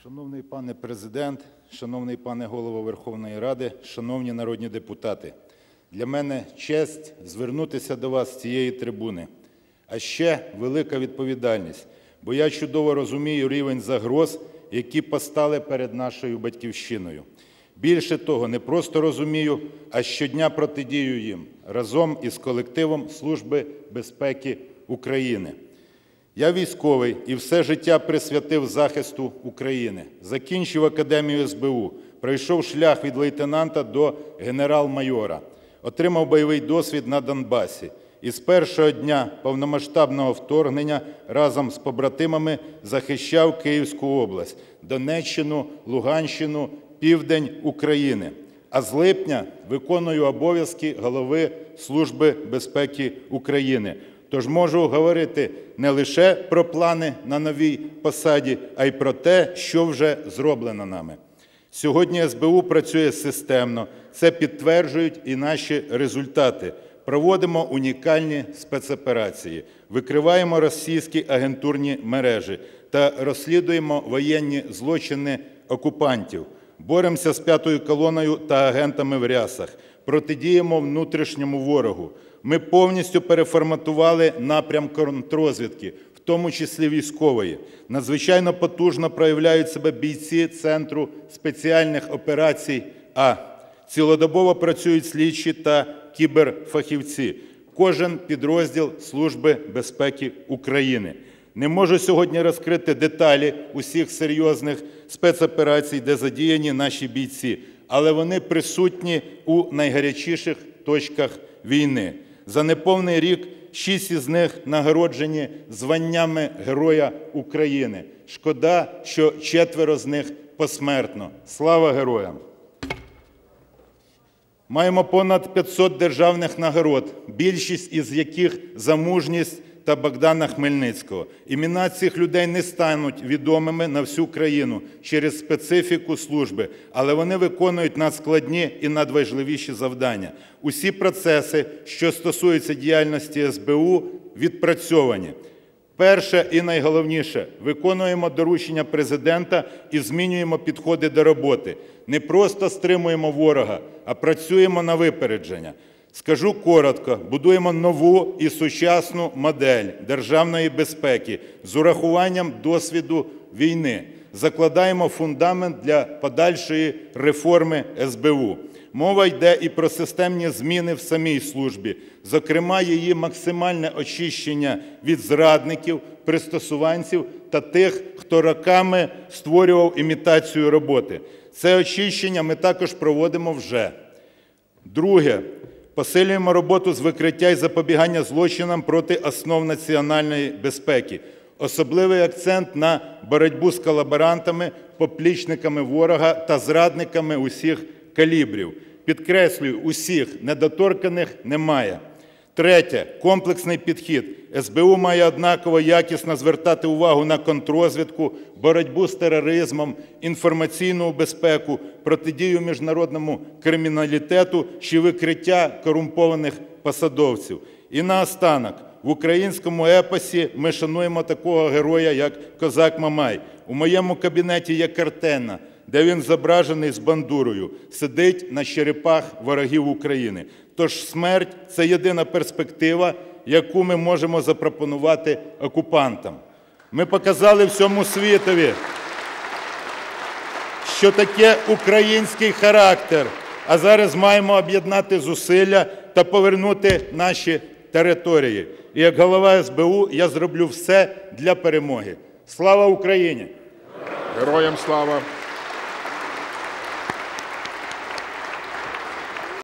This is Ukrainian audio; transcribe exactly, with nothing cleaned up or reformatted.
Шановний пане Президент, шановний пане Голово Верховної Ради, шановні народні депутати, для мене честь звернутися до вас з цієї трибуни. А ще велика відповідальність, бо я чудово розумію рівень загроз, які постали перед нашою Батьківщиною. Більше того, не просто розумію, а щодня протидію їм разом із колективом Служби безпеки України. Я військовий і все життя присвятив захисту України. Закінчив Академію ес бе у, пройшов шлях від лейтенанта до генерал-майора, отримав бойовий досвід на Донбасі. І з першого дня повномасштабного вторгнення разом з побратимами захищав Київську область, Донеччину, Луганщину, південь України. А з липня виконую обов'язки голови Служби безпеки України. Тож можу говорити не лише про плани на новій посаді, а й про те, що вже зроблено нами. Сьогодні ес бе у працює системно, це підтверджують і наші результати. Проводимо унікальні спецоперації, викриваємо російські агентурні мережі та розслідуємо воєнні злочини окупантів. Боремося з п'ятою колоною та агентами в рясах, протидіємо внутрішньому ворогу. Ми повністю переформатували напрям контррозвідки, в тому числі військової. Надзвичайно потужно проявляють себе бійці Центру спеціальних операцій А. Цілодобово працюють слідчі та кіберфахівці. Кожен підрозділ Служби безпеки України. Не можу сьогодні розкрити деталі усіх серйозних спецоперацій, де задіяні наші бійці, але вони присутні у найгарячіших точках війни. За неповний рік шість із них нагороджені званнями Героя України. Шкода, що четверо з них посмертно. Слава героям! Маємо понад п'ятсот державних нагород, більшість із яких за мужність та Богдана Хмельницького. Імена цих людей не стануть відомими на всю країну через специфіку служби, але вони виконують надскладні і надважливіші завдання. Усі процеси, що стосуються діяльності ес бе у, відпрацьовані. Перше і найголовніше – виконуємо доручення Президента і змінюємо підходи до роботи. Не просто стримуємо ворога, а працюємо на випередження. Скажу коротко, будуємо нову і сучасну модель державної безпеки з урахуванням досвіду війни. Закладаємо фундамент для подальшої реформи ес бе у. Мова йде і про системні зміни в самій службі, зокрема її максимальне очищення від зрадників, пристосуванців та тих, хто роками створював імітацію роботи. Це очищення ми також проводимо вже. Друге. Посилюємо роботу з викриття і запобігання злочинам проти основ національної безпеки. Особливий акцент на боротьбу з колаборантами, поплічниками ворога та зрадниками усіх калібрів. Підкреслюю, усіх, недоторканих немає. Третє. Комплексний підхід. ес бе у має однаково якісно звертати увагу на контррозвідку, боротьбу з тероризмом, інформаційну безпеку, протидію міжнародному криміналітету чи викриття корумпованих посадовців. І наостанок. В українському епосі ми шануємо такого героя, як Козак Мамай. У моєму кабінеті є картина, де він зображений з бандурою, сидить на черепах ворогів України. Тож смерть – це єдина перспектива, яку ми можемо запропонувати окупантам. Ми показали всьому світові, що таке український характер, а зараз маємо об'єднати зусилля та повернути наші території. І як голова ес бе у я зроблю все для перемоги. Слава Україні! Героям слава!